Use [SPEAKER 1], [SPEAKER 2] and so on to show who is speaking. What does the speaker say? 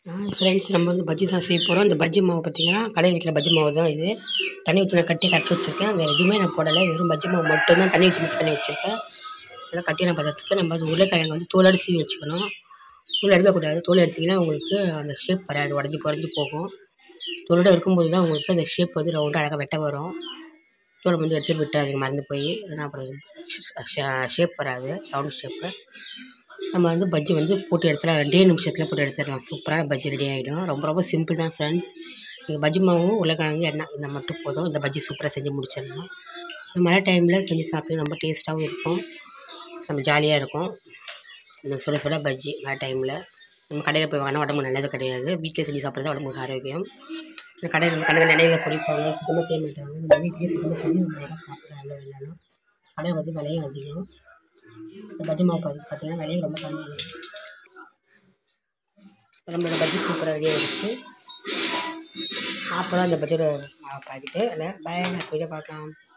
[SPEAKER 1] Friends, நம்ம வந்து பஜ்ஜி தான் செய்ய போகிறோம். இந்த பஜ்ஜி மாவு பார்த்திங்கன்னா கடையில் விற்கிற பஜ்ஜி மாவு தான் இது. தண்ணி ஊற்றி நான் கட்டி கரைச்சி வச்சுருக்கேன். வேறு எதுவுமே நான் போடலை, வெறும் பஜ்ஜி மாவு மட்டும்தான் தண்ணி ஊற்றி மிக்ஸ் பண்ணி வச்சுருக்கேன். நல்லா கட்டியான பதத்துக்கு நம்ம வந்து உருளைக்கிழங்கு வந்து தோலோடு சீவி வச்சுக்கணும். தோல் எடுக்கக்கூடாது. தோல் எடுத்திங்கன்னா உங்களுக்கு அந்த ஷேப் வராது, உடஞ்சி போகும். தோலோடு இருக்கும்போது தான் உங்களுக்கு அந்த ஷேப் வந்து ரவுண்டாக அழகாக வெட்ட வரும். தோலை வந்து எடுத்துகிட்டு விட்டுறாதீங்க, மறந்து போய். ஏன்னா அப்புறம் ஷேப் வராது, ரவுண்ட் ஷேப்பு. நம்ம வந்து பஜ்ஜி வந்து போட்டு எடுத்துடலாம், 2 நிமிஷத்தில் போட்டு எடுத்துடலாம். சூப்பராக பஜ்ஜி ரெடி ஆகிடும். ரொம்ப ரொம்ப சிம்பிள் தான் ஃப்ரெண்ட்ஸ். நீங்கள் பஜ்ஜி மாவும் உருளைக்கிழங்கு எண்ணெய் இந்த மட்டும் போதும். இந்த பஜ்ஜி சூப்பராக செஞ்சு முடிச்சிடலாம். இந்த மழை டைமில் செஞ்சு சாப்பிட்டு ரொம்ப டேஸ்ட்டாகவும் இருக்கும், நம்ம ஜாலியாக இருக்கும். இந்த சுட சுட பஜ்ஜி மழை டைமில் நம்ம கடையில் போய் வாங்கினா உடம்புக்கு நல்லது கிடையாது. வீட்டில் செஞ்சு சாப்பிட்றது உடம்புக்கு ஆரோக்கியம். இந்த கடையில் நிலையில் பொறிப்பாங்க, சுத்தமாக செய்ய மாட்டாங்க. இந்த வீட்டிலே சுத்தமாக செஞ்சு நம்ம நல்லா சாப்பிட்றாங்க. இல்லைனாலும் கடையில் வந்து விலையும் அதிகம். இந்த பஜ்ஜி மாவு பார்த்திங்கன்னா விலையும் ரொம்ப கம்மி. நம்மளோட பஜ்ஜி சூப்பராக ரெடி ஆகிடுச்சு. அப்புறம் அந்த பஜ்ஜியோட மாவு பாக்கெட்டு இல்லை பாய், நான் பார்க்கலாம்.